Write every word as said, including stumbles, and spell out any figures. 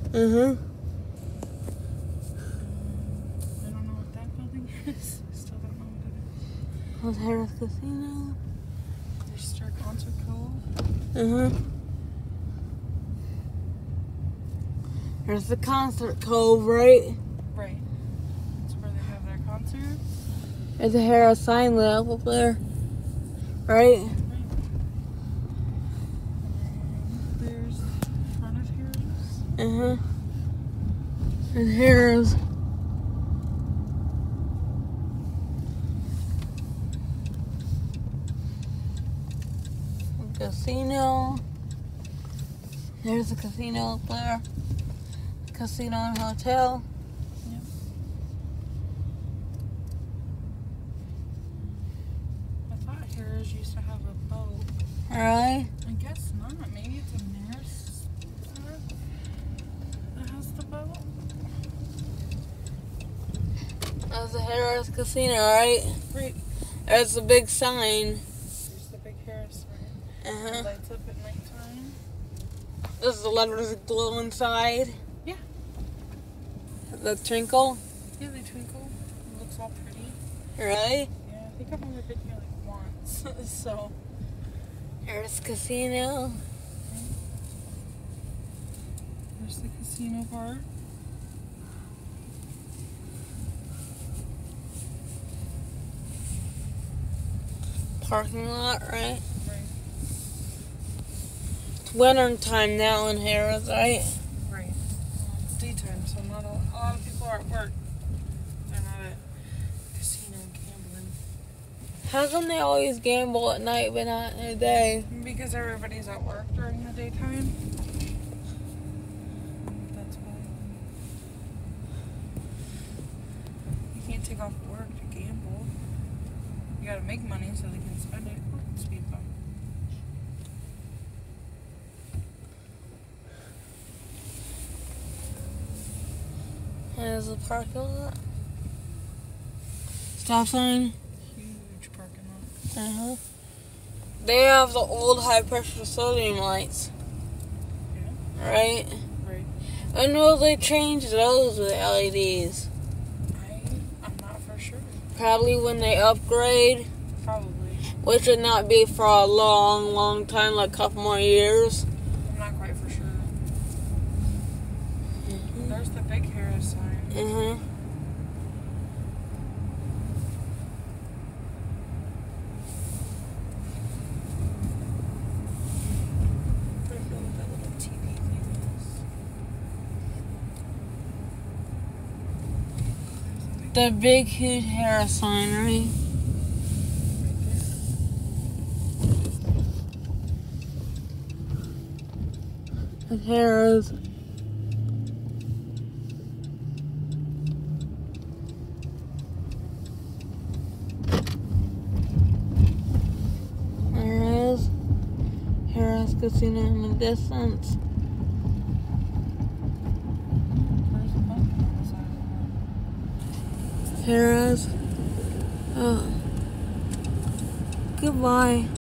Mm-hmm. I don't know what that building is. I still don't know what it is. Old Harris Casino. There's Star Concert Cove. Mm-hmm. There's the Concert Cove, right? Right. That's where they have their concerts. There's a Harris sign lit up up there. Right? Right. And there's front of Harris. Uh-huh. And Harris. Casino. There's a casino up there. Casino and hotel. Yep. I thought Harris used to have a boat. Alright. I guess not. Maybe it's a Maris that has the boat. That's the Harris Casino, right? Right. There's a big sign. There's the big Harris sign. Uh-huh. It lights up at nighttime. Does the letters glow inside? Yeah. The twinkle? Yeah, they twinkle. It looks all pretty. Right? Yeah, I think I've only been here like once. So. Harris Casino. There's the casino part. Parking lot, right? Right. It's winter time now in Harris, right? Right. Well, it's daytime, so not a, a lot of people are at work. They're not at casino gambling. How come they always gamble at night but not in the day? Because everybody's at work during the daytime. That's why. You can't take off work to gamble. You gotta make money so they can spend it. Oh, speed bump. There's a parking lot. Stop sign. Huge parking lot. Uh-huh. They have the old high pressure sodium lights. Yeah. Right? Right. I know they changed those with L E Ds. I, I'm not for sure. Probably when they upgrade, Probably. which would not be for a long, long time, like a couple more years. I'm not quite for sure. There's the big Harris sign. Uh-huh. I don't know what that little T V thing is. The big, huge Harris sign, right? The Harris. There is Harris Casino in the distance. There's a bump on the side of the road. Harris. Oh. Goodbye.